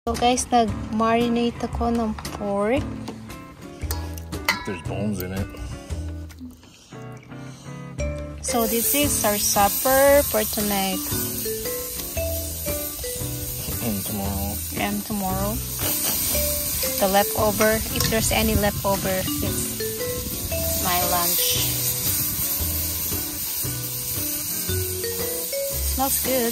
So guys, nag-marinate ako ng pork. There's bones in it. So this is our supper for tonight. And tomorrow. And tomorrow. The leftover, if there's any leftover, it's my lunch. Smells good.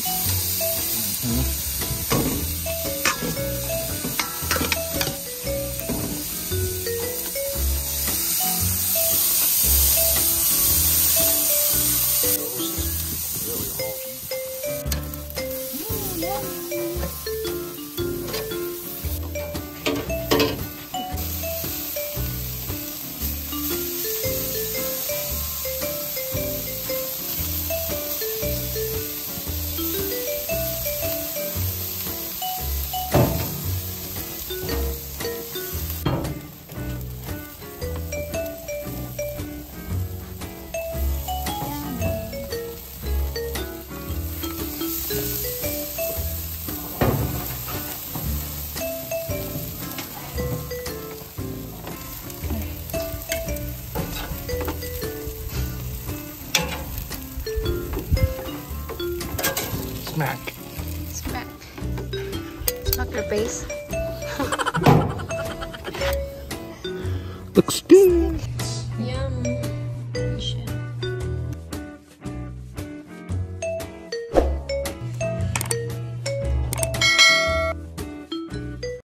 Smack. Smack. Smack your face. Looks good.